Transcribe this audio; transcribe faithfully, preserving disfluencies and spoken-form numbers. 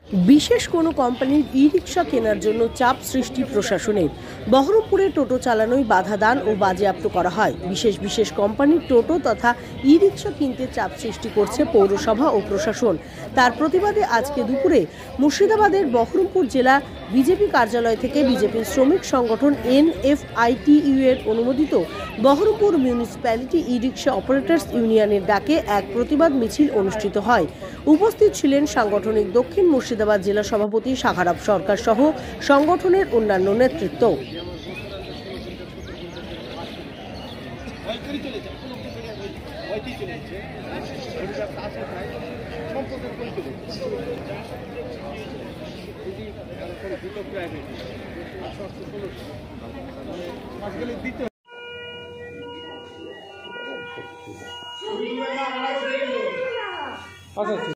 বিশেষ কোনো কোম্পানির ই রিক্সা কেনার জন্য চাপ সৃষ্টি প্রশাসনের। বহরমপুরে টোটো চালানোয় বাধা দান ও বাজেয়াপ্ত করা হয়। বিশেষ বিশেষ কোম্পানির টোটো তথা ই রিক্সা কিনতে চাপ সৃষ্টি করছে পৌরসভা ও প্রশাসন। তার প্রতিবাদে আজকে দুপুরে মুর্শিদাবাদের বহরমপুর জেলা বিজেপি কার্যালয় থেকে বিজেপির শ্রমিক সংগঠন N F I T U এর অনুমোদিত Baharampur municipality E rickshaw operators ইউনিয়নের ডাকে এক প্রতিবাদ মিছিল অনুষ্ঠিত হয়। উপস্থিত ছিলেন সাংগঠনিক দক্ষিণ মুর্শিদাবাদ জেলা সভাপতি শাখারাব সরকার সহ সংগঠনের অন্যান্য নেতৃত্ব। আচ্ছা